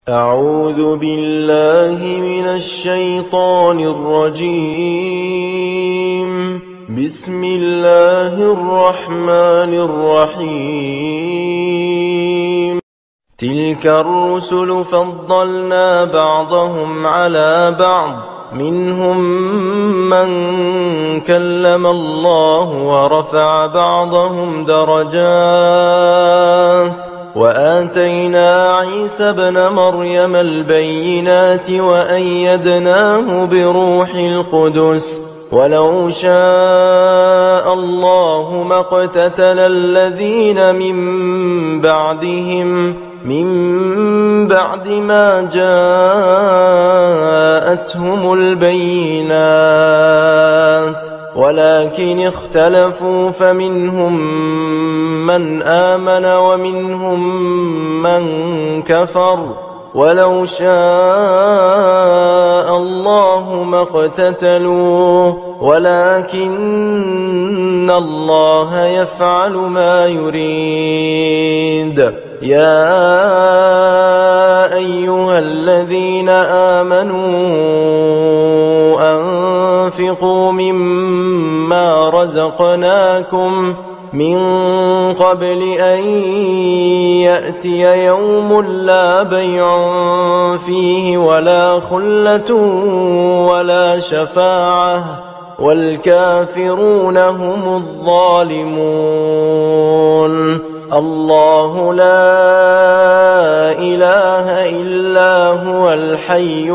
أعوذ بالله من الشيطان الرجيم. بسم الله الرحمن الرحيم. تلك الرسل فضلنا بعضهم على بعض، منهم من كلم الله ورفع بعضهم درجات، وآتينا عيسى ابن مريم البينات وأيدناه بروح القدس، ولو شاء الله ما اقتتل الذين من بعد ما جاءتهم البينات، ولكن اختلفوا فمنهم من آمن ومنهم من كفر، ولو شاء الله ما اقتتلوا ولكن الله يفعل ما يريد. يا أيها الذين آمنوا أنفقوا مما رزقناكم من قبل أن يأتي يوم لا بيع فيه ولا خلة ولا شفاعة، والكافرون هم الظالمون. الله لا إله إلا هو الحي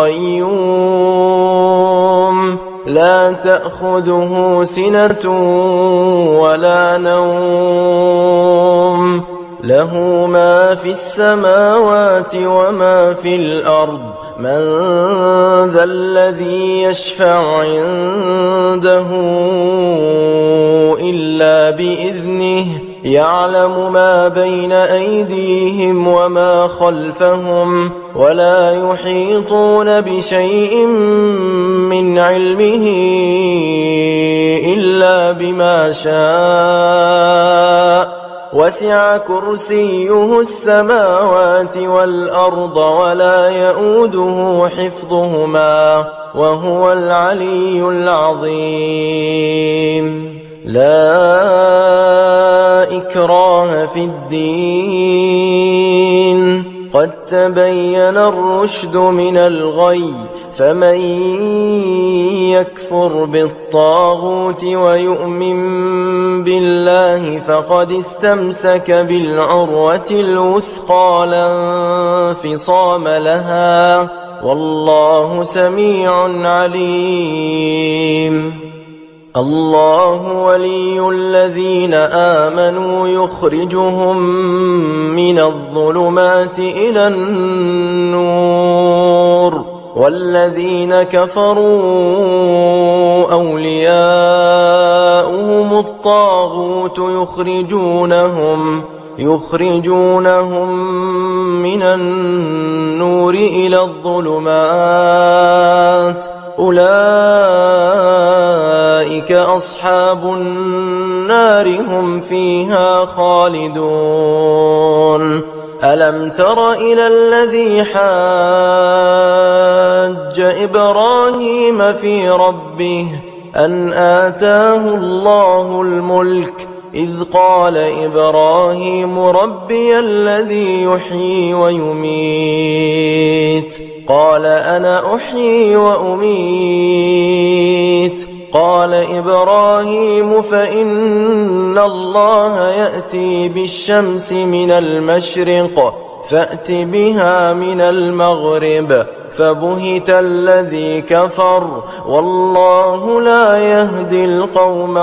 القيوم، لا تأخذه سنة ولا نوم، له ما في السماوات وما في الأرض. من ذا الذي يشفع عنده إلا بإذنه، يعلم ما بين أيديهم وما خلفهم، ولا يحيطون بشيء من علمه إلا بما شاء، وسع كرسيه السماوات والأرض ولا يؤوده حفظهما وهو العلي العظيم. لا إكراه في الدين، قد تبين الرشد من الغي، فمن يكفر بالطاغوت ويؤمن بالله فقد استمسك بالعروة الوثقى لا انفصام لها، والله سميع عليم. الله ولي الذين آمنوا يخرجهم من الظلمات إلى النور، والذين كفروا أولياؤهم الطاغوت يخرجونهم من النور إلى الظلمات، أولئك أصحاب النار هم فيها خالدون. ألم تر إلى الذي حاج إبراهيم في ربه أن آتاه الله الملك، إذ قال إبراهيم ربي الذي يحيي ويميت، قال أنا أحيي وأميت. قال إبراهيم فإن الله يأتي بالشمس من المشرق فأت بها من المغرب، فبهت الذي كفر، والله لا يهدي القوم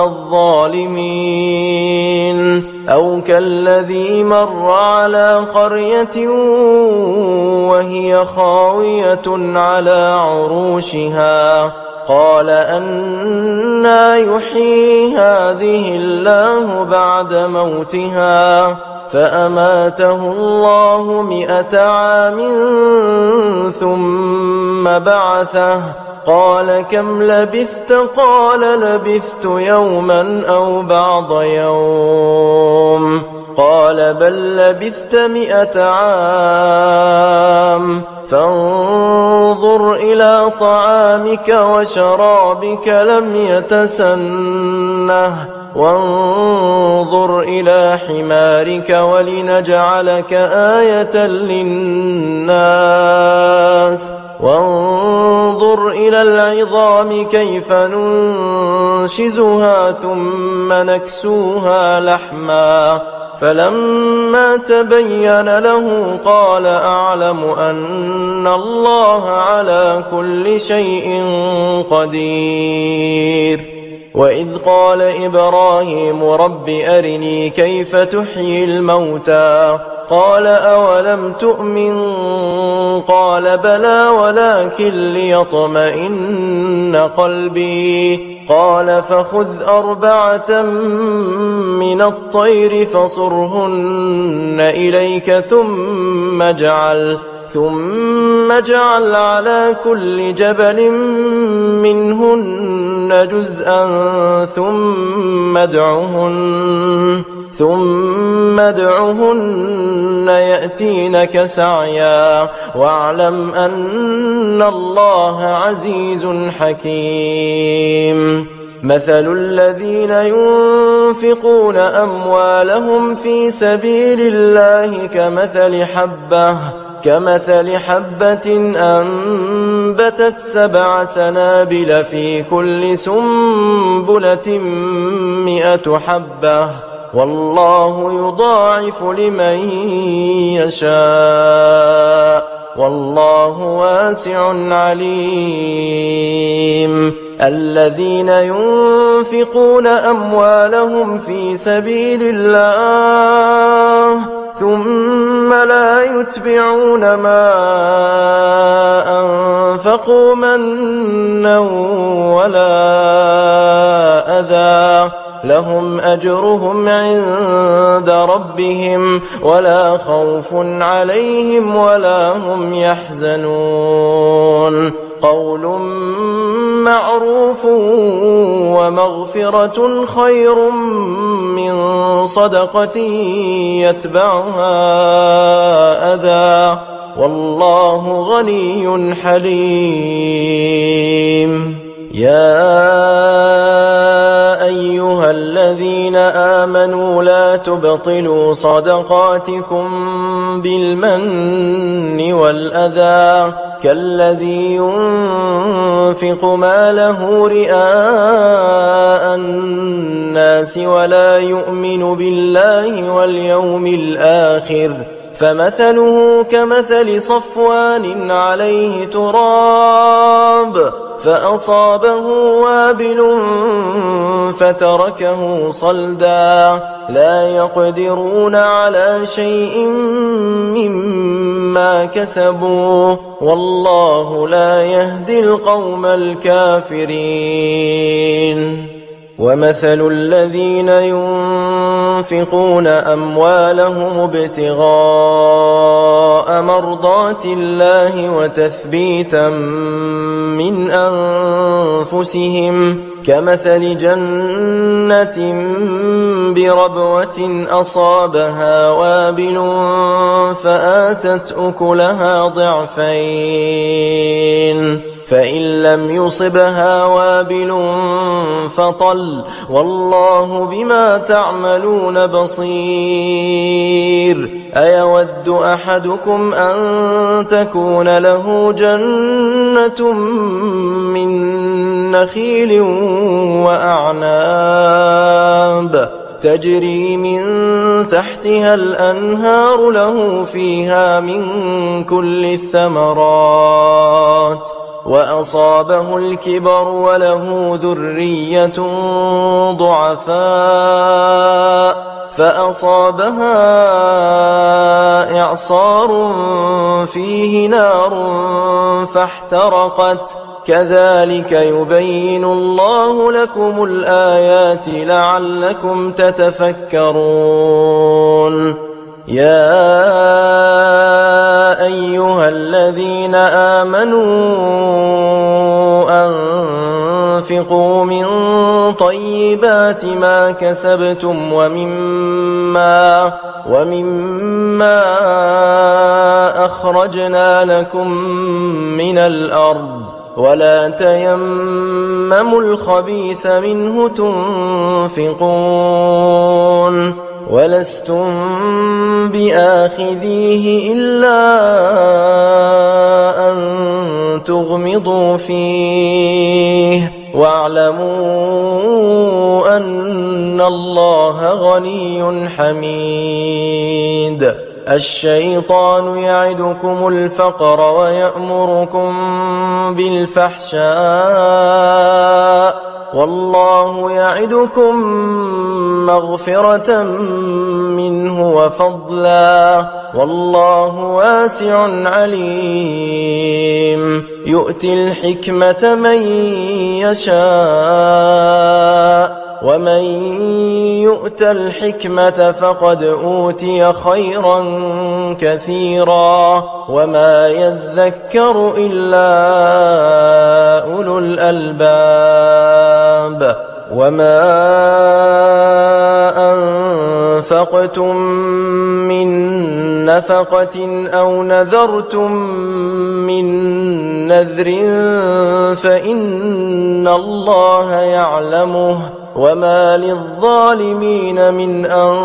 الظالمين. أو كالذي مر على قرية وهي خاوية على عروشها، قال أنى يحيي هذه الله بعد موتها، فأماته الله 100 عام ثم بعثه، قال كم لبثت؟ قال لبثت يوما أو بعض يوم، قال بل لبثت 100 عام، فانظر إلى طعامك وشرابك لم يتسنه وانظر إلى حمارك ولنجعلك آية للناس وانظر إلى العظام كيف ننشزها ثم نكسوها لحما فلما تبين له قال أعلم أن الله على كل شيء قدير. وإذ قال إبراهيم رب أرني كيف تحيي الموتى قال أولم تؤمن قال بلى ولكن ليطمئن قلبي قال فخذ 4 من الطير فصرهن إليك ثم اجعل على كل جبل منهن جزءا ثم ادعهن يأتينك سعيا واعلم أن الله عزيز حكيم. مثل الذين ينفقون أموالهم في سبيل الله كمثل حبة أنبتت 7 سنابل في كل سنبلة 100 حبة والله يضاعف لمن يشاء والله واسع عليم. الذين ينفقون أموالهم في سبيل الله ثم لا يتبعون ما أنفقوا منا ولا أذى لهم أجرهم عند ربهم ولا خوف عليهم ولا هم يحزنون. قول معروف ومغفرة خير من صدقة يتبعها أذى والله غني حليم. يا أيها الذين آمنوا لا تبطلوا صدقاتكم بالمن والأذى كالذي ينفق ماله رئاء الناس ولا يؤمن بالله واليوم الآخر فمثله كمثل صفوان عليه تراب فأصابه وابل فتركه صلدا لا يقدرون على شيء مما كسبوا والله لا يهدي القوم الكافرين. ومثل الذين ينفقون أموالهم ابتغاء مرضات الله وتثبيتا من أنفسهم كمثل جنة بربوة أصابها وابل فآتت أكلها ضعفين فإن لم يصبها وابل فطل والله بما تعملون بصير. أيود أحدكم أن تكون له جنة من نخيل وأعناب تجري من تحتها الأنهار له فيها من كل الثمرات وأصابه الكبر وله ذرية ضعفاء فأصابها إعصار فيه نار فاحترقت كذلك يبين الله لكم الآيات لعلكم تتفكرون. يا أيها الذين آمنوا أنفقوا من طيبات ما كسبتم ومما أخرجنا لكم من الأرض ولا تيمموا الخبيث منه تنفقون ولستم بآخذيه إلا أن تغمضوا فيه واعلموا أن الله غني حميد. الشيطان يعدكم الفقر ويأمركم بالفحشاء والله يعدكم مغفرة منه وفضلا والله واسع عليم. يؤتي الحكمة من يشاء ومن يؤت الحكمة فقد أوتي خيرا كثيرا وما يذكر إلا أولو الألباب. وما أنفقتم من نفقة أو نذرتم من نذر فإن الله يعلمه وما للظالمين من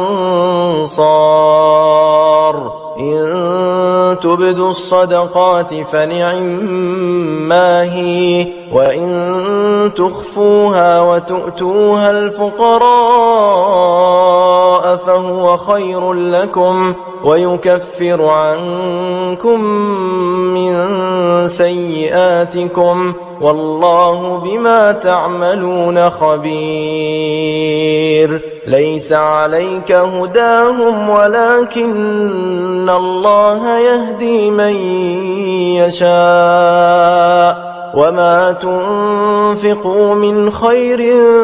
أنصار. إن تبدوا الصدقات فنعما هي وإن تخفوها وتؤتوها الفقراء فهو خير لكم ويكفر عنكم من سيئاتكم والله بما تعملون خبير. ليس عليك هداهم ولكن الله يهدي من يشاء وما تنفقوا من خير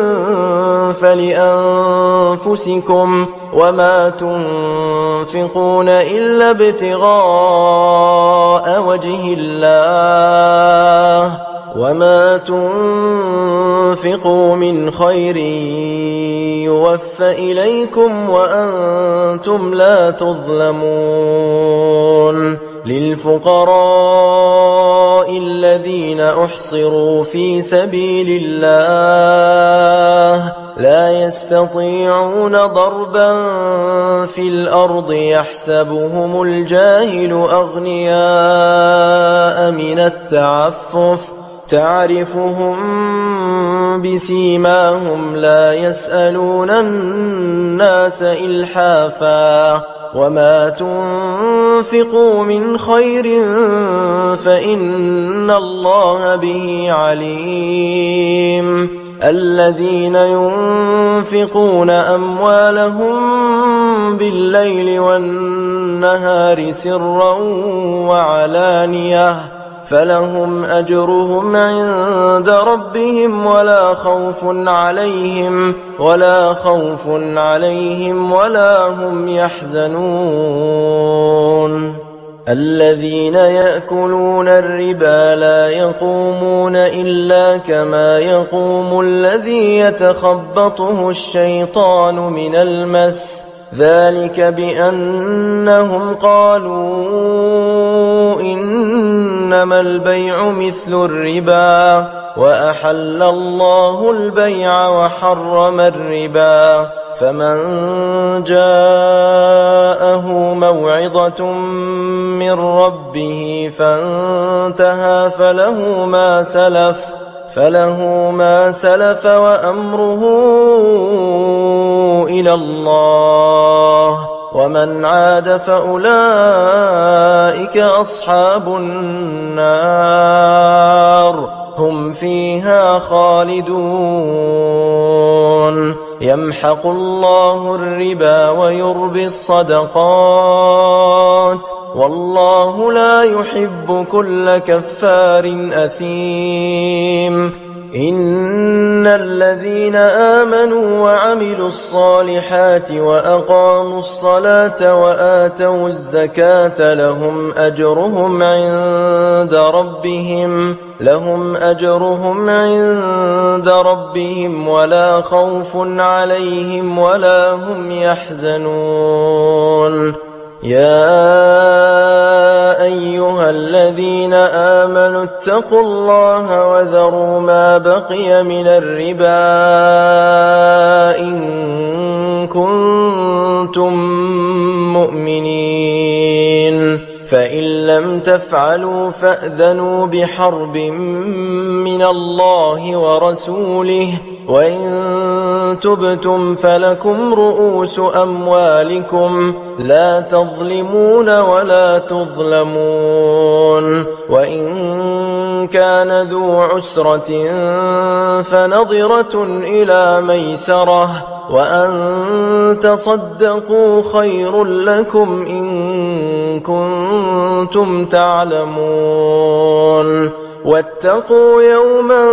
فلأنفسكم وما تنفقون إلا ابتغاء وجه الله وما تنفقوا من خير يوفى إليكم وأنتم لا تظلمون. للفقراء الذين أحصروا في سبيل الله لا يستطيعون ضربا في الأرض يحسبهم الجاهل أغنياء من التعفف تعرفهم بسيماهم لا يسألون الناس إلحافا وما تنفقوا من خير فإن الله به عليم. الذين ينفقون أموالهم بالليل والنهار سرا وعلانية فلهم أجرهم عند ربهم ولا خوف عليهم ولا هم يحزنون. الذين يأكلون الربا لا يقومون إلا كما يقوم الذي يتخبطه الشيطان من المس ذلك بأنهم قالوا إنما البيع مثل الربا وأحل الله البيع وحرم الربا فمن جاءه موعظة من ربه فانتهى فله ما سلف وأمره إلى الله ومن عاد فأولئك أصحاب النار هم فيها خالدون. يمحق الله الربا ويربي الصدقات والله لا يحب كل كفار أثيم. إن الذين آمنوا وعملوا الصالحات وأقاموا الصلاة وآتوا الزكاة لهم أجرهم عند ربهم ولا خوف عليهم ولا هم يحزنون يا أيها الذين آمنوا اتقوا الله وذروا ما بقي من الربا إن كنتم مؤمنين فإن لم تفعلوا فأذنوا بحرب من الله ورسوله وإن تبتم فلكم رؤوس أموالكم لا تظلمون ولا تظلمون وإن كان ذو عسرة فنظرة إلى ميسرة وأن تصدقوا خير لكم إن كنتم تعلمون واتقوا يوما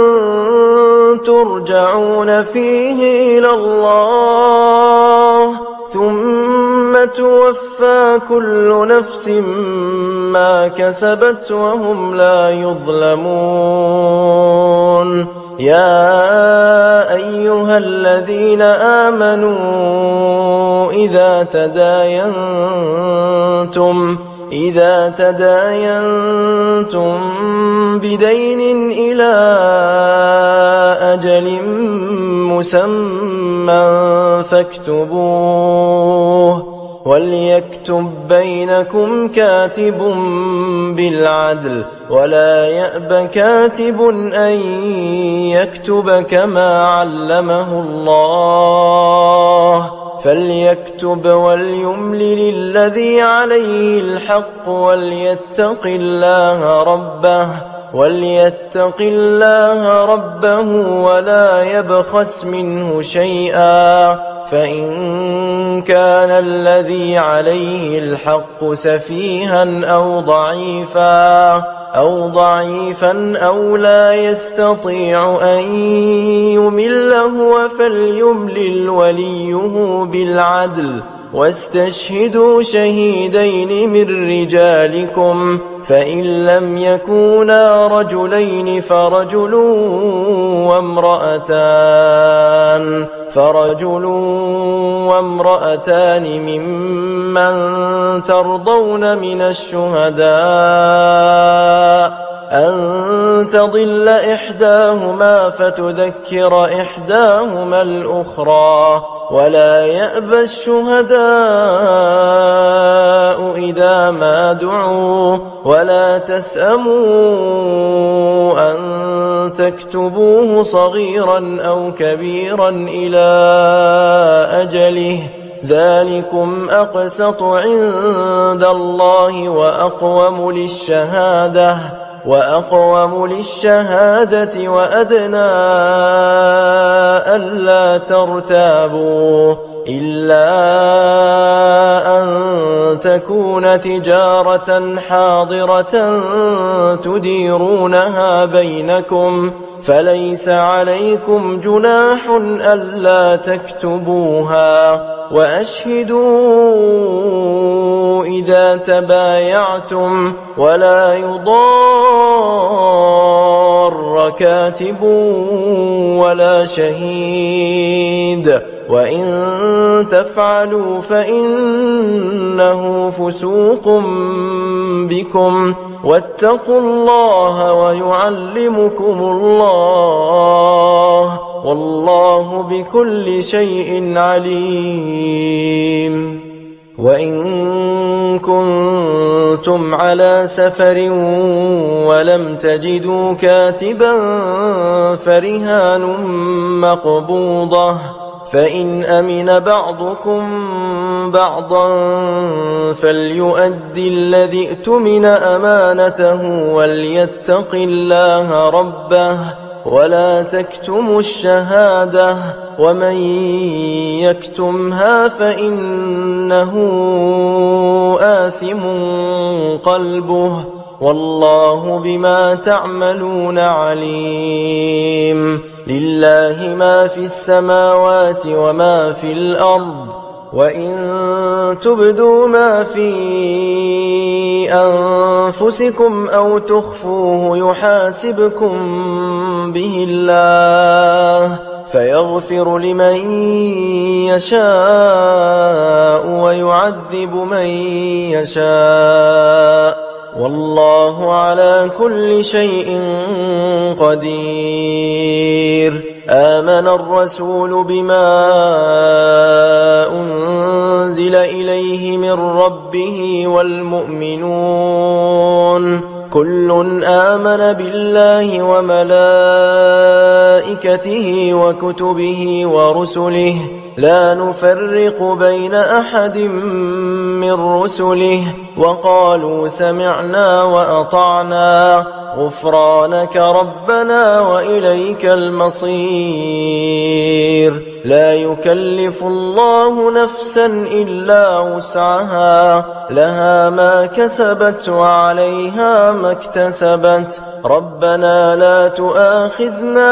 ترجعون فيه إلى الله ثم توفى كل نفس ما كسبت وهم لا يظلمون يا أيها الذين آمنوا إذا تداينتم بدين إلى أجل مسمى فاكتبوه وليكتب بينكم كاتب بالعدل ولا يأب كاتب أن يكتب كما علمه الله فليكتب وليملل الذي عليه الحق وليتق الله ربه ولا يبخس منه شيئا فإن كان الذي عليه الحق سفيها أو ضعيفا أو لا يستطيع أن يمل هو فليملل وليه بالعدل واستشهدوا شهيدين من رجالكم فإن لم يكونا رجلين فرجل وامرأتان ممن ترضون من الشهداء أن تضل إحداهما فتذكر إحداهما الأخرى ولا يأبى الشهداء إذا ما دعوا ولا تسأموا أن تكتبوه صغيرا أو كبيرا إلى أجله ذلكم أقسط عند الله وأقوم للشهادة وأدنى ألا ترتابوا إلا أن تكون تجارة حاضرة تديرونها بينكم فليس عليكم جناح ألا تكتبوها وأشهدوا إذا تبايعتم ولا يضار كاتب ولا شهيد وإن تفعلوا فإنه فسوق بكم واتقوا الله ويعلمكم الله والله بكل شيء عليم وإن كنتم على سفر ولم تجدوا كاتبا فرهان مقبوضة فإن أمن بعضكم بعضا فليؤدي الذي اؤتمن أمانته وليتق الله ربه ولا تكتموا الشهادة ومن يكتمها فإنه آثم قلبه والله بما تعملون عليم. لله ما في السماوات وما في الأرض، وإن تبدوا ما في أنفسكم أو تخفوه يحاسبكم به الله، فيغفر لمن يشاء ويعذب من يشاء، والله على كل شيء قدير. آمن الرسول بما أنزل إليه من ربه والمؤمنون كل آمن بالله وملائكته وكتبه ورسله لا نفرق بين أحد من رسله، وقالوا سمعنا وأطعنا غفرانك ربنا وإليك المصير. لا يكلف الله نفسا إلا وسعها، لها ما كسبت وعليها ما اكتسبت. ربنا لا تؤاخذنا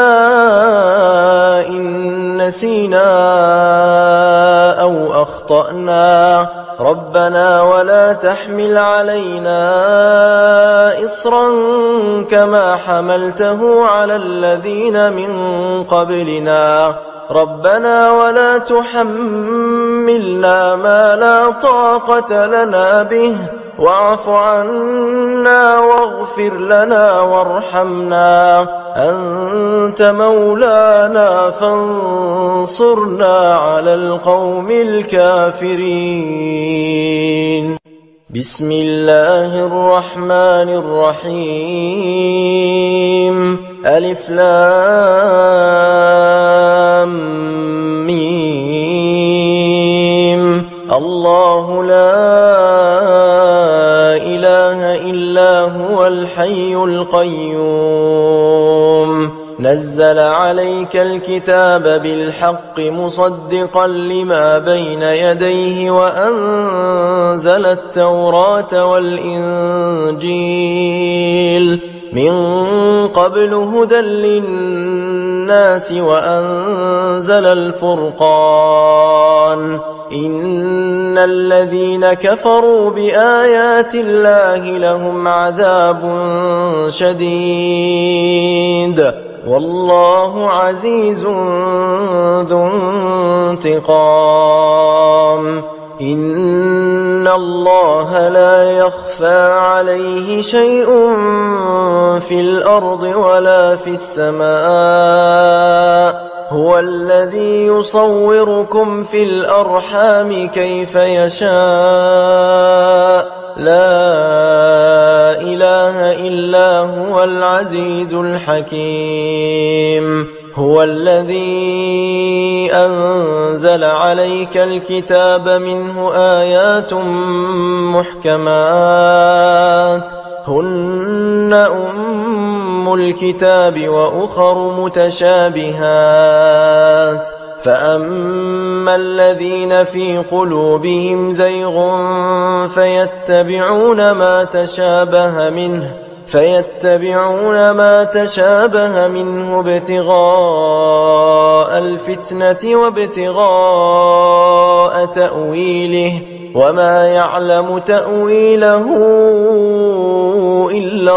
إن نسينا أو أخطأنا، ربنا ولا تحمل علينا إصرا كما حملته على الذين من قبلنا، ربنا ولا تحملنا ما لا طاقة لنا به، واعف عنا واغفر لنا وارحمنا، أنت مولانا فانصرنا على القوم الكافرين. بسم الله الرحمن الرحيم. ألف لام ميم. الله لا إله إلا هو الحي القيوم، نزل عليك الكتاب بالحق مصدقا لما بين يديه وأنزل التوراة والإنجيل من قبل هدى للناس وأنزل الفرقان. إن الذين كفروا بآيات الله لهم عذاب شديد، والله عزيز ذو انتقام. إن الله لا يخفى عليه شيء في الأرض ولا في السماء، هو الذي يصوركم في الأرحام كيف يشاء، لا إله إلا هو العزيز الحكيم. هو الذي أنزل عليك الكتاب منه آيات محكمات هن أم الكتاب وأخر متشابهات، فأما الذين في قلوبهم زيغ فيتبعون ما تشابه منه ابتغاء الفتنة وابتغاء تأويله، وما يعلم تأويله إلا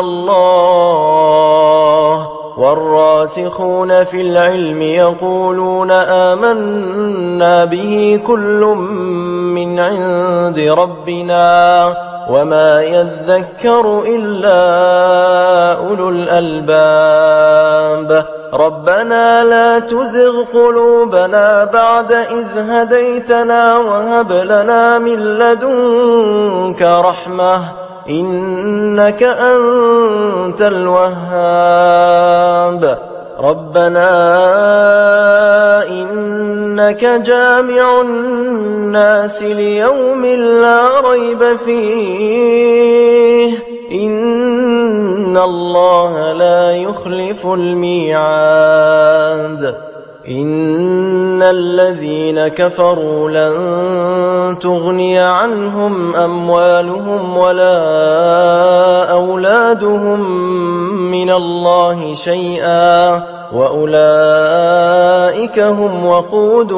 الله. والراسخون في العلم يقولون آمنا به كل من عند ربنا وما يذكر إلا أولو الألباب. ربنا لا تزغ قلوبنا بعد إذ هديتنا وهب لنا من لدنك رحمة إنك أنت الوهاب. ربنا إنك جامع الناس ليوم لا ريب فيه إن الله لا يخلف الميعاد. إن الذين كفروا لن تغني عنهم أموالهم ولا أولادهم زادهم من الله شيئا وأولئك هم وقود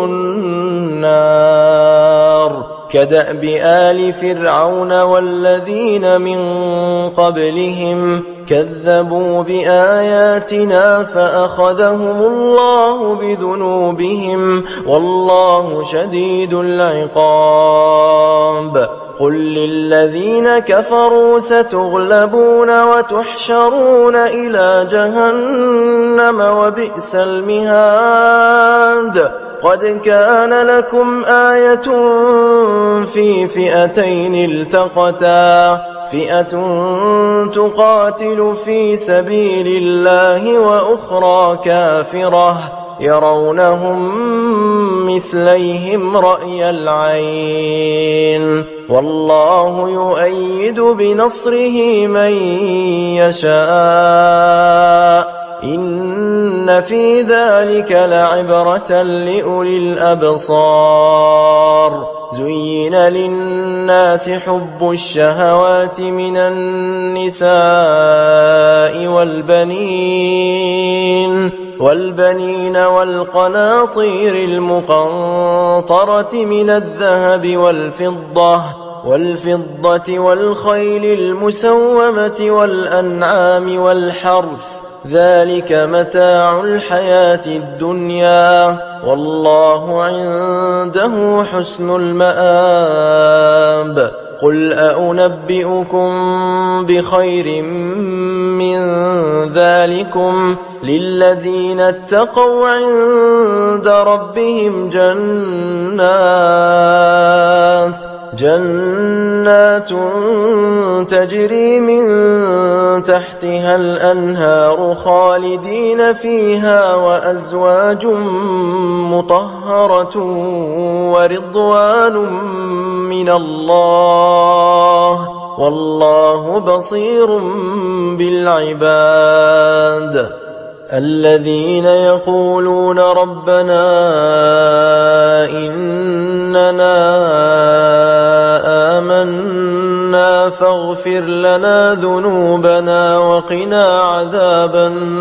النار كدأب آل فرعون والذين من قبلهم كذبوا بآياتنا فأخذهم الله بذنوبهم والله شديد العقاب قل للذين كفروا ستغلبون وتحشرون إلى جهنم وبئس المهاد قد كان لكم آية في فئتين التقتا فئة تقاتل في سبيل الله وأخرى كافرة يرونهم مثليهم رأي العين والله يؤيد بنصره من يشاء إن في ذلك لعبرة لأولي الأبصار زين للناس حب الشهوات من النساء والبنين والقناطير المقنطرة من الذهب والفضة والخيل المسومة والأنعام والحرث ذلك متاع الحياة الدنيا والله عنده حسن المآب قل أنبئكم بخير من ذلكم للذين اتقوا عند ربهم جنات تجري من تحتها الأنهار خالدين فيها وأزواج مطهرة ورضوان من الله والله بصير بالعباد الذين يقولون ربنا إننا آمنا فاغفر لنا ذنوبنا وقنا عذاب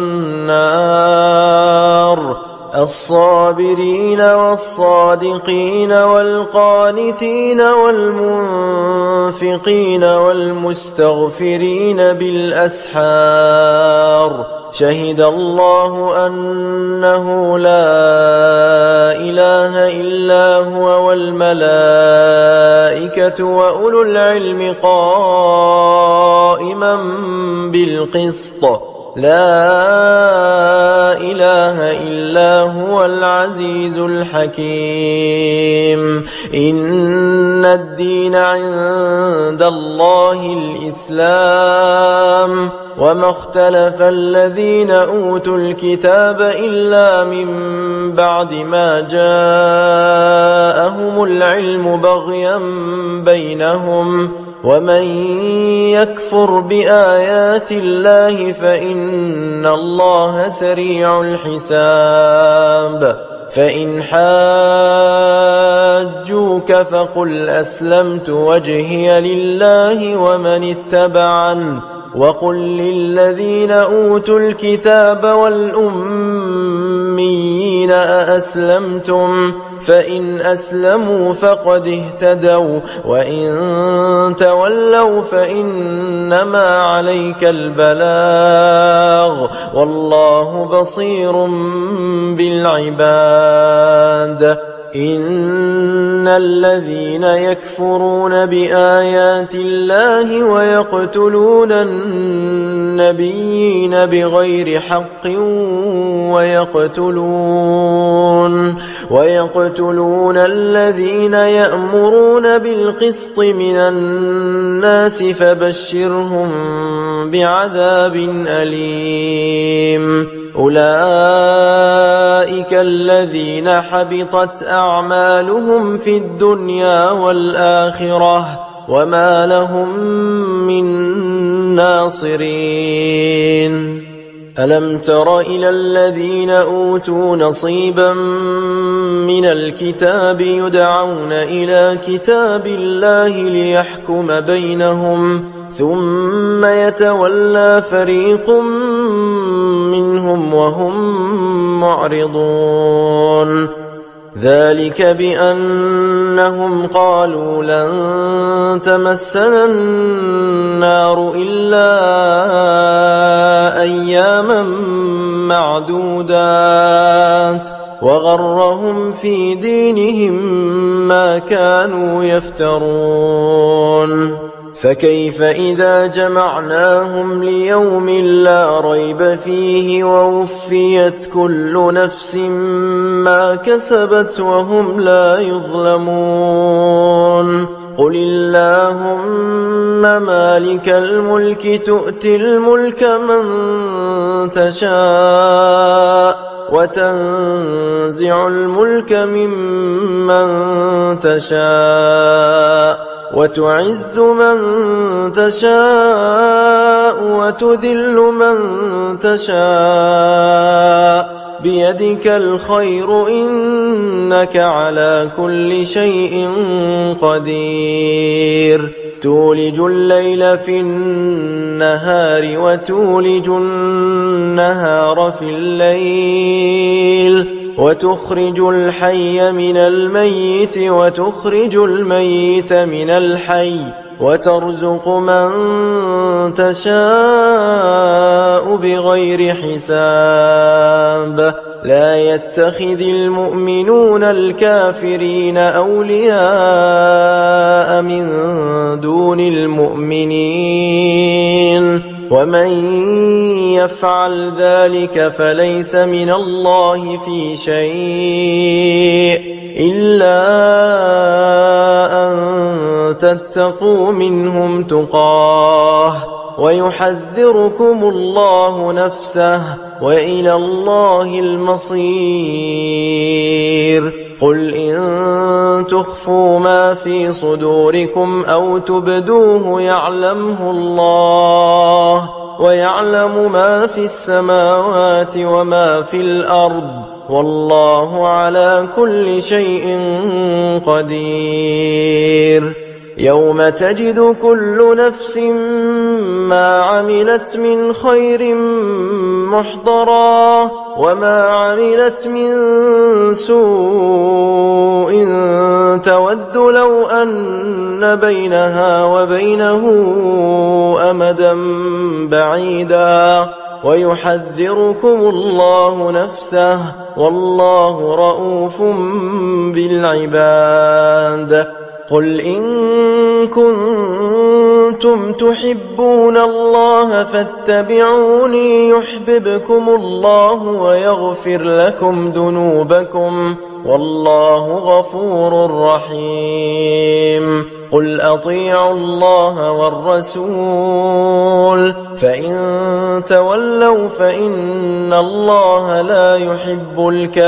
النار الصابرين والصادقين والقانتين والمنفقين والمستغفرين بالأسحار شهد الله أنه لا إله إلا هو والملائكة وأولو العلم قائما بالقسط لا إله إلا هو العزيز الحكيم إن الدين عند الله الإسلام وما اختلف الذين أوتوا الكتاب إلا من بعد ما جاءهم العلم بغيا بينهم ومن يكفر بآيات الله فإن الله سريع الحساب فإن حاجوك فقل أسلمت وجهي لله ومن اتبعن وقل للذين أوتوا الكتاب والأميين أأسلمتم فإن أسلموا فقد اهتدوا وإن تولوا فإنما عليك البلاغ والله بصير بالعباد إن الذين يكفرون بآيات الله ويقتلون النبيين بغير حق ويقتلون الذين يأمرون بالقسط من الناس فبشرهم بعذاب أليم أولئك الذين حبطت أعمالهم في الدنيا والآخرة وما لهم من ناصرين ألم تر إلى الذين أوتوا نصيبا من الكتاب يدعون إلى كتاب الله ليحكم بينهم ثم يتولى فريق منهم وهم معرضون ذلك بأنهم قالوا لن تمسنا النار إلا أياما معدودات وغرهم في دينهم ما كانوا يفترون فكيف إذا جمعناهم ليوم لا ريب فيه ووفيت كل نفس ما كسبت وهم لا يظلمون قل اللهم مالك الملك تؤتي الملك من تشاء وتنزع الملك ممن تشاء وتعز من تشاء وتذل من تشاء بيدك الخير إنك على كل شيء قدير تولج الليل في النهار وتولج النهار في الليل وتخرج الحي من الميت وتخرج الميت من الحي وترزق من تشاء بغير حساب لا يتخذ المؤمنون الكافرين أولياء من دون المؤمنين ومن يفعل ذلك فليس من الله في شيء إلا أن تتقوا منهم تقاه ويحذركم الله نفسه وإلى الله المصير قل إن تخفوا ما في صدوركم أو تبدوه يعلمه الله ويعلم ما في السماوات وما في الأرض والله على كل شيء قدير يوم تجد كل نفس ما عملت من خير محضرا وما عملت من سوء تود لو أن بينها وبينه أمدا بعيدا ويحذركم الله نفسه والله رؤوف بالعباد قل إن كنتم تحبون الله فاتبعوني يحببكم الله ويغفر لكم ذنوبكم والله غفور رحيم قل أطيعوا الله والرسول فإن تولوا فإن الله لا يحب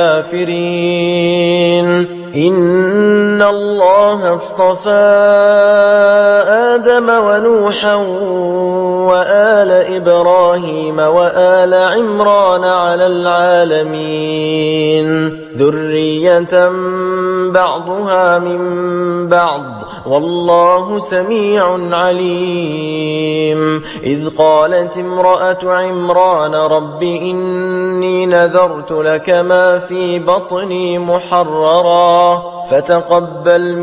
الكافرين إن الله اصطفى آدم ونوحا وآل إبراهيم وآل عمران على العالمين ذرية بعضها من بعض والله سميع عليم إذ قالت امرأة عمران رب إني نذرت لك ما في بطني محررا فتقبل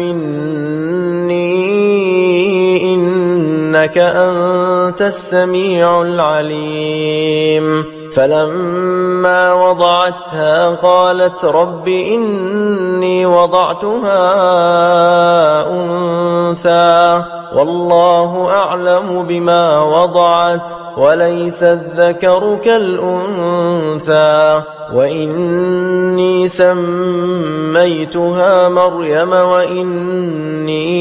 مني إنك أنت السميع العليم فلما وضعتها قالت رب إني وضعتها أنثى والله أعلم بما وضعت وليس الذكر كالأنثى وإني سميتها مريم وإني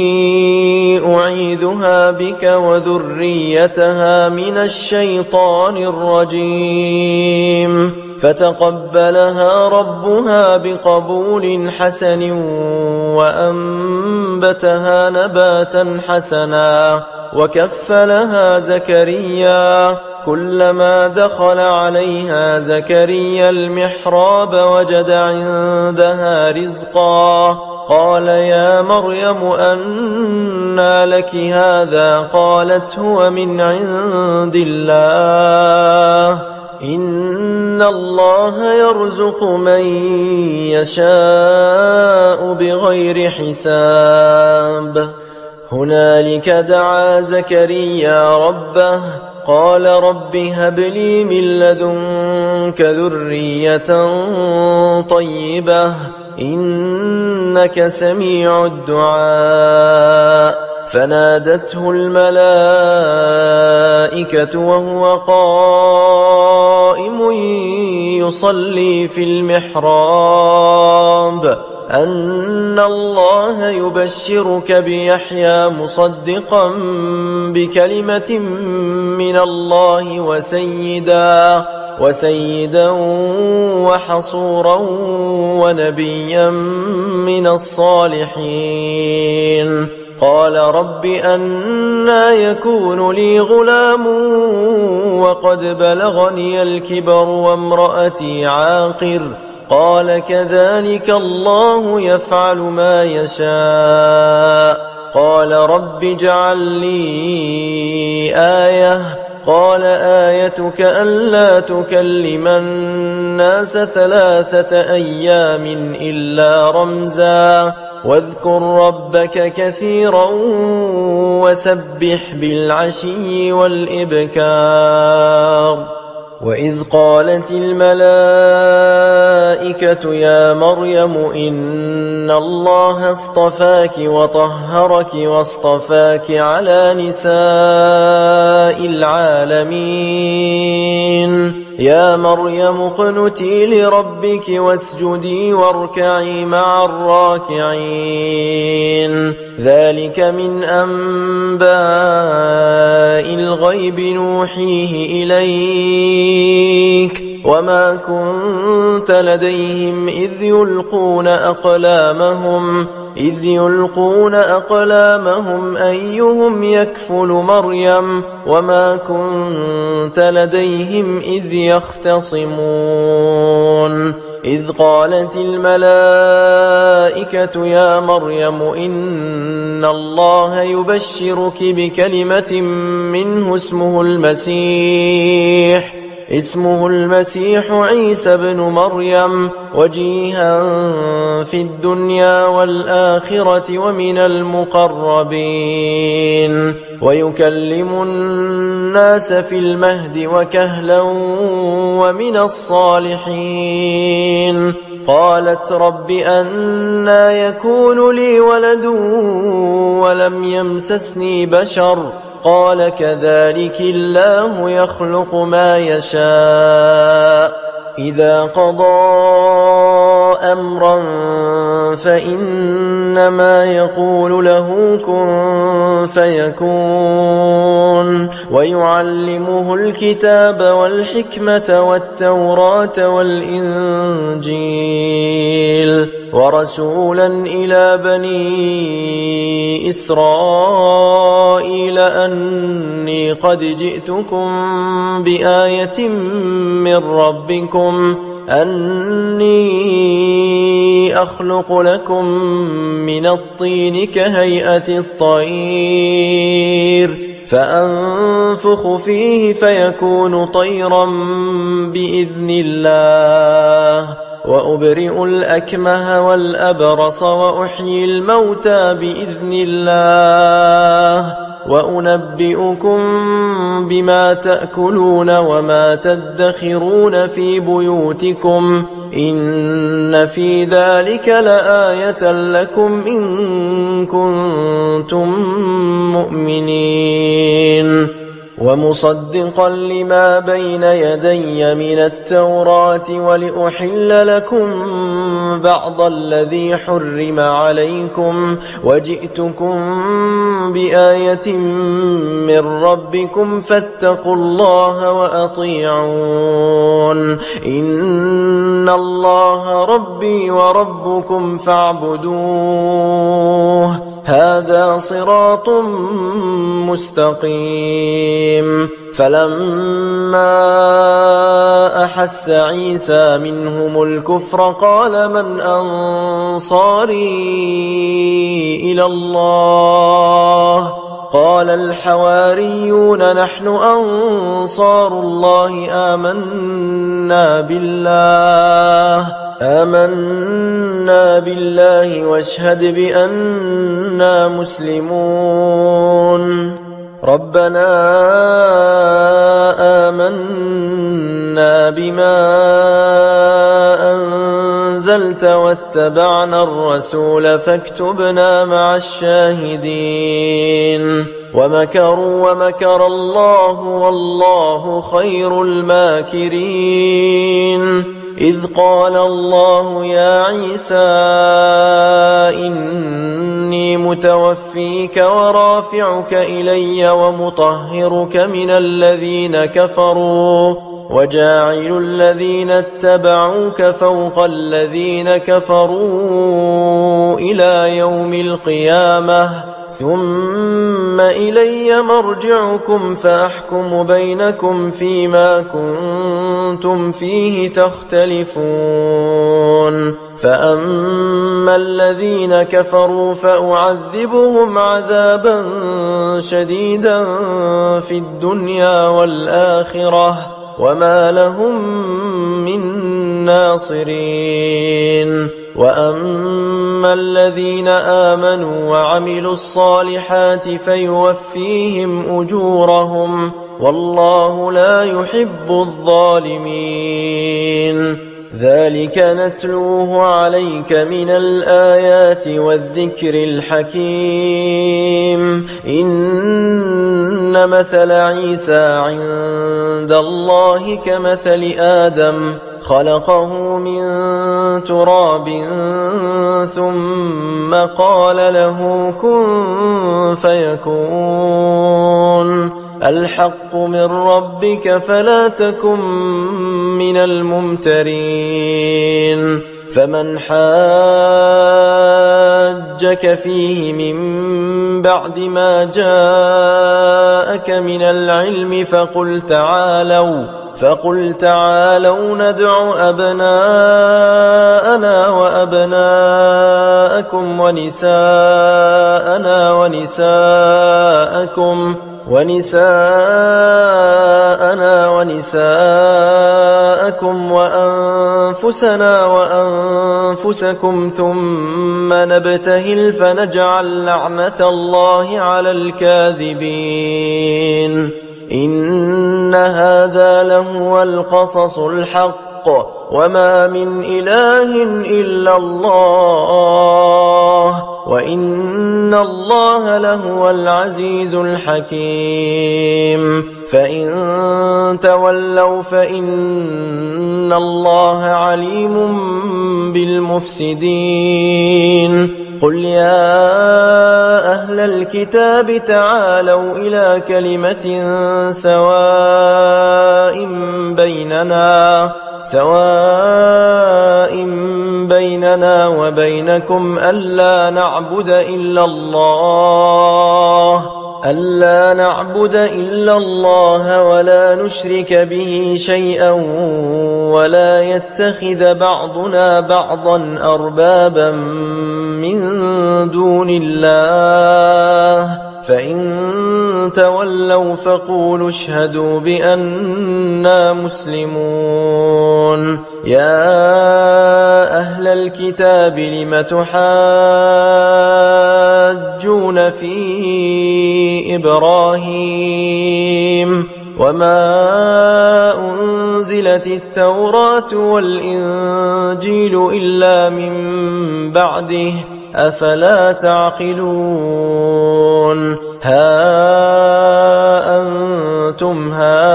أعيذها بك وذريتها من الشيطان الرجيم فتقبلها ربها بقبول حسن وأنبتها نباتا حسنا وكفلها زكريا. كلما دخل عليها زكريا المحراب وجد عندها رزقا. قال يا مريم أنى لك هذا؟ قالت هو من عند الله، إن الله يرزق من يشاء بغير حساب. هنالك دعا زكريا ربه قال رب هب لي من لدنك ذرية طيبة إنك سميع الدعاء. فنادته الملائكة وهو قائم يصلي في المحراب أن الله يبشرك بيحيى مصدقا بكلمة من الله وسيدا وحصورا ونبيا من الصالحين. قال رب أنى يكون لي غلام وقد بلغني الكبر وامرأتي عاقر؟ قال كذلك الله يفعل ما يشاء. قال رب اجعل لي آية. قال آيتك ألا تكلم الناس 3 أيام إلا رمزا واذكر ربك كثيرا وسبح بالعشي والإبكار. وإذ قالت الملائكة يا مريم إن الله اصطفاك وطهرك واصطفاك على نساء العالمين. يا مريم اقنتي لربك واسجدي واركعي مع الراكعين. ذلك من أنباء الغيب نوحيه إليك وما كنت لديهم إذ يلقون أقلامهم أيهم يكفل مريم وما كنت لديهم إذ يختصمون. إذ قالت الملائكة يا مريم إن الله يبشرك بكلمة منه اسمه المسيح عيسى بن مريم وجيها في الدنيا والآخرة ومن المقربين ويكلم الناس في المهد وكهلا ومن الصالحين. قالت رب أنى يكون لي ولد ولم يمسسني بشر؟ قال كذلك الله يخلق ما يشاء. إذا قضى أمرا فإنما يقول له كن فيكون. ويعلمه الكتاب والحكمة والتوراة والإنجيل ورسولا إلى بني إسرائيل أني قد جئتكم بآية من ربكم أني أخلق لكم من الطين كهيئة الطير فأنفخ فيه فيكون طيرا بإذن الله وأبرئ الأكمه والأبرص وأحيي الموتى بإذن الله وأنبئكم بما تأكلون وما تدخرون في بيوتكم إن في ذلك لآية لكم إن كنتم مؤمنين. ومصدقا لما بين يدي من التوراة ولأحل لكم بعض الذي حرم عليكم وجئتكم بآية من ربكم فاتقوا الله وأطيعون إن الله ربي وربكم فاعبدوه هذا صراط مستقيم. فلما أحس عيسى منهم الكفر قال من أنصاري إلى الله قال الحواريون نحن أنصار الله آمنا بالله واشهد بأننا مسلمون. ربنا آمنا بما أنزلت واتبعنا الرسول فاكتبنا مع الشاهدين. ومكروا ومكر الله والله خير الماكرين. إذ قال الله يا عيسى إني متوفيك ورافعك إلي ومطهرك من الذين كفروا وجاعل الذين اتبعوك فوق الذين كفروا إلى يوم القيامة ثم إلي مرجعكم فأحكم بينكم فيما كنتم فيه تختلفون. فأما الذين كفروا فأعذبهم عذابا شديدا في الدنيا والآخرة وما لهم من ناصرين. وأما الذين آمنوا وعملوا الصالحات فيوفيهم أجورهم والله لا يحب الظالمين. ذلك نتلوه عليك من الآيات والذكر الحكيم. إن مثل عيسى عند الله كمثل آدم خلقه من تراب ثم قال له كن فيكون. الحق من ربك فلا تكن من الممترين. فمن حاجك فيه من بعد ما جاءك من العلم فقل تعالوا ندع أبناءنا وأبناءكم ونساءنا ونساءكم وأنفسنا وأنفسكم ثم نبتهل فنجعل لعنة الله على الكاذبين. إن هذا لهو القصص الحق وما من إله إلا الله وإن الله لهو العزيز الحكيم. فإن تولوا فإن الله عليم بالمفسدين. قل يا أهل الكتاب تعالوا إلى كلمة سواء بيننا وبينكم ألا نعبد إلا الله ولا نشرك به شيئا ولا يتخذ بعضنا بعضا أربابا من دون الله. فإن تولوا فقولوا اشهدوا بأننا مسلمون. يا أهل الكتاب لم تحاجون في إبراهيم وما أنزلت التوراة والإنجيل إلا من بعده أفلا تعقلون ها أنتم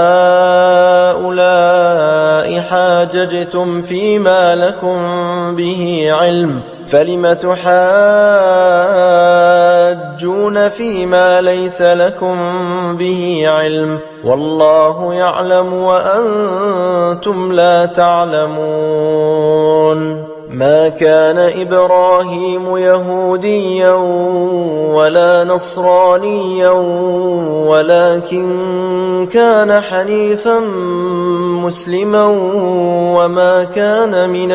هؤلاء حاججتم فيما لكم به علم فلم تحاجون فيما ليس لكم به علم والله يعلم وأنتم لا تعلمون ما كان إبراهيم يهوديا ولا نصرانيا ولكن كان حنيفا مسلما وما كان من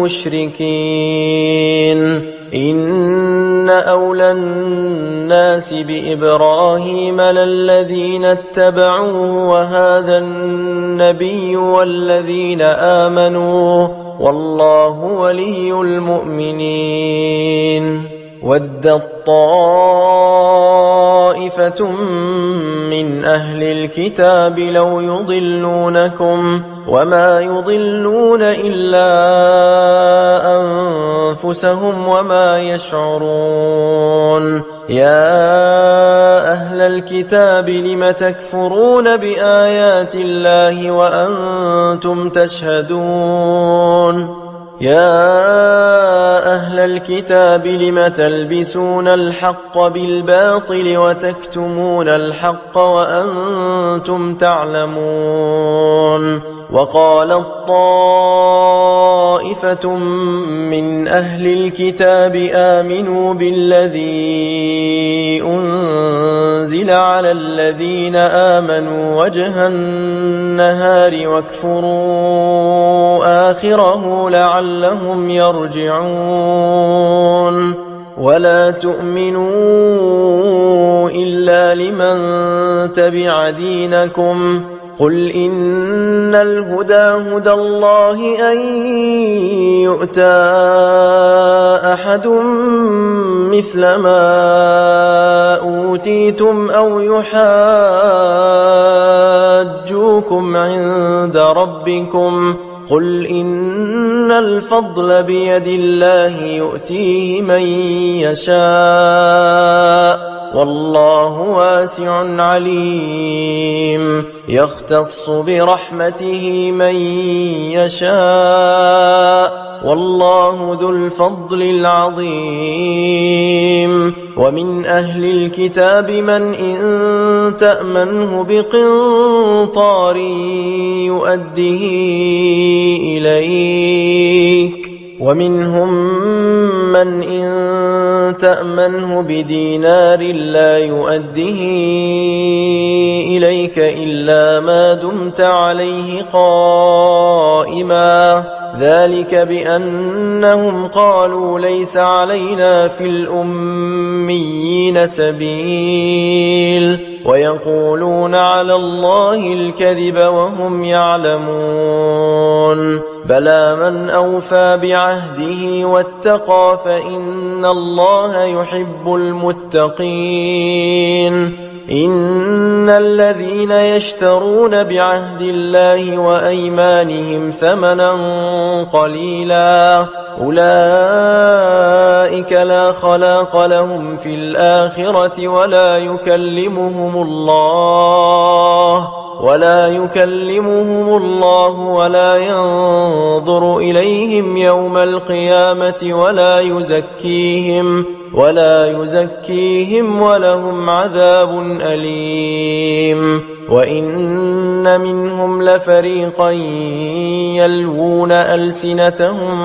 المشركين إن أولى الناس بإبراهيم للذين اتبعوه وهذا النبي والذين آمنوا والله ولي المؤمنين ودت طائفة من أهل الكتاب لو يضلونكم وما يضلون إلا أنفسهم وما يشعرون يا أهل الكتاب لم تكفرون بآيات الله وأنتم تشهدون يا أهل الكتاب لم تلبسون الحق بالباطل وتكتمون الحق وأنتم تعلمون وقالت طائفة من أهل الكتاب آمنوا بالذي أنزل على الذين آمنوا وجه النهار واكفروا آخره لعلهم يرجعون ولا تؤمنوا إلا لمن تبع دينكم قل إن الهدى هدى الله أن يؤتى أحد مثل ما أوتيتم أو يحاجوكم عند ربكم قل إن الفضل بيد الله يؤتيه من يشاء والله واسع عليم يختص برحمته من يشاء والله ذو الفضل العظيم ومن أهل الكتاب من إن تأمنه بقنطار يؤده إليك ومنهم من إن تأمنه بدينار لا يؤده إليك إلا ما دمت عليه قائما ذلك بأنهم قالوا ليس علينا في الأميين سبيل ويقولون على الله الكذب وهم يعلمون بلى من أوفى بعهده واتقى فإن الله يحب المتقين إن الذين يشترون بعهد الله وأيمانهم ثمنا قليلا أولئك لا خلاق لهم في الآخرة ولا يكلمهم الله ولا ينظر إليهم يوم القيامة ولا يزكيهم ولهم عذاب أليم وإن منهم لفريقا يلوون ألسنتهم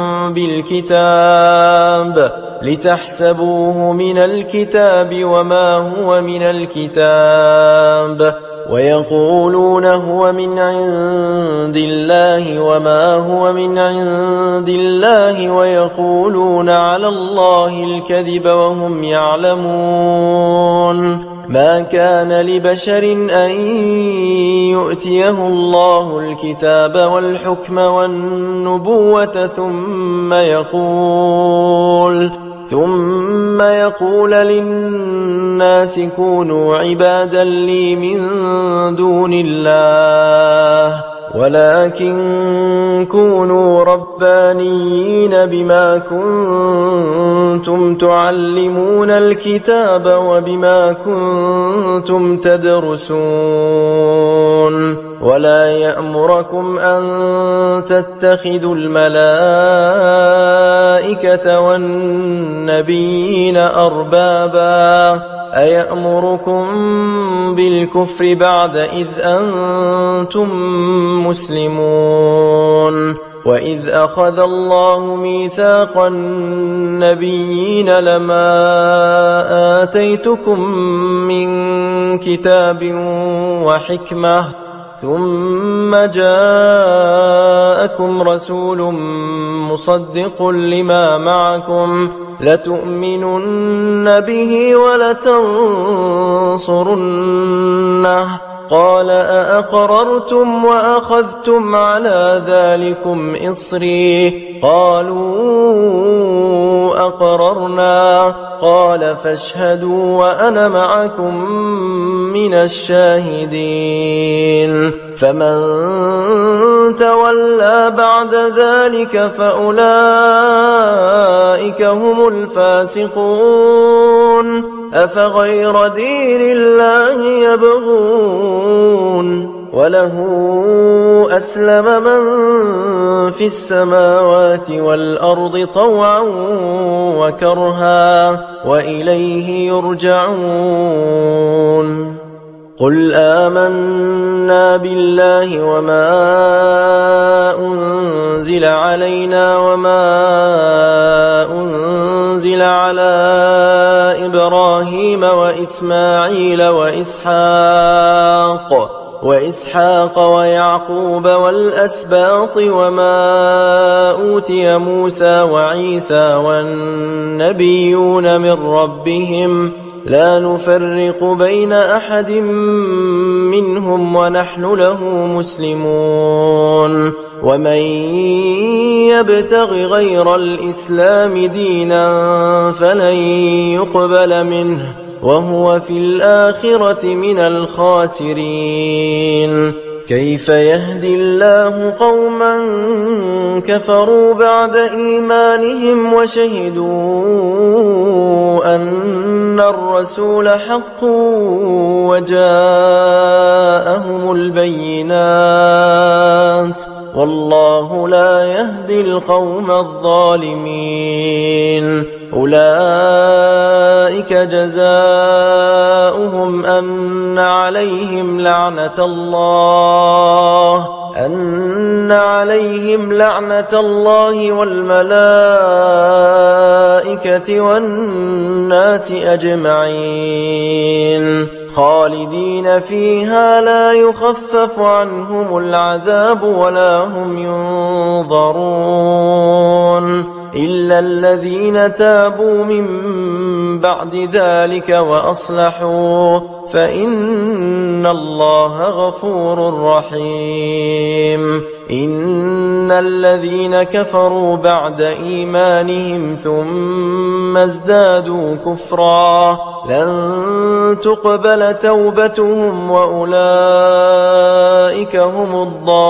بالكتاب لتحسبوه من الكتاب وما هو من الكتاب ويقولون هو من عند الله وما هو من عند الله ويقولون على الله الكذب وهم يعلمون ما كان لبشر أن يؤتيه الله الكتاب والحكم والنبوة ثم يقول للناس كونوا عبادا لي من دون الله ولكن كونوا ربانيين بما كنتم تعلمون الكتاب وبما كنتم تدرسون ولا يأمركم أن تتخذوا الملائكة والنبيين أربابا أيأمركم بالكفر بعد إذ أنتم مسلمون وإذ أخذ الله ميثاق النبيين لما آتيتكم من كتاب وحكمة ثم جاءكم رسول مصدق لما معكم لتؤمنن به ولتنصرنه قال أأقررتم وأخذتم على ذلكم إصري قالوا أقررنا قال فاشهدوا وأنا معكم من الشاهدين فمن تولى بعد ذلك فأولئك هم الفاسقون أفغير دين الله يبغون وله أسلم من في السماوات والأرض طوعا وكرها وإليه يرجعون قل آمنا بالله وما أنزل علينا وما أنزل على إبراهيم وإسماعيل وإسحاق ويعقوب والأسباط وما أوتي موسى وعيسى والنبيون من ربهم لا نفرق بين أحد منهم ونحن له مسلمون ومن يبتغ غير الإسلام دينا فلن يقبل منه وهو في الآخرة من الخاسرين كيف يهدي الله قوما كفروا بعد إيمانهم وشهدوا أن الرسول حق وجاءهم البينات والله لا يهدي القوم الظالمين أولئك جزاؤهم أن عليهم لعنة الله والملائكة والناس أجمعين خالدين فيها لا يخفف عنهم العذاب ولا هم ينظرون إلا الذين تابوا من بعد ذلك وأصلحوا فإن الله غفور رحيم إن الذين كفروا بعد إيمانهم ثم ازدادوا كفرا لن تقبل توبتهم وأولئك هم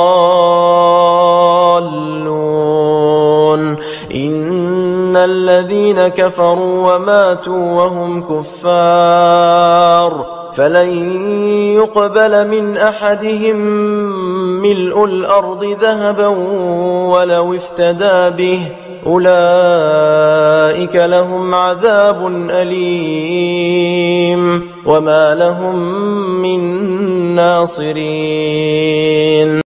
الضالون إن الذين كفروا وماتوا وهم كفار فلن يقبل من أحدهم ملء الأرض ذهبا ولو افتدى به أولئك لهم عذاب أليم وما لهم من ناصرين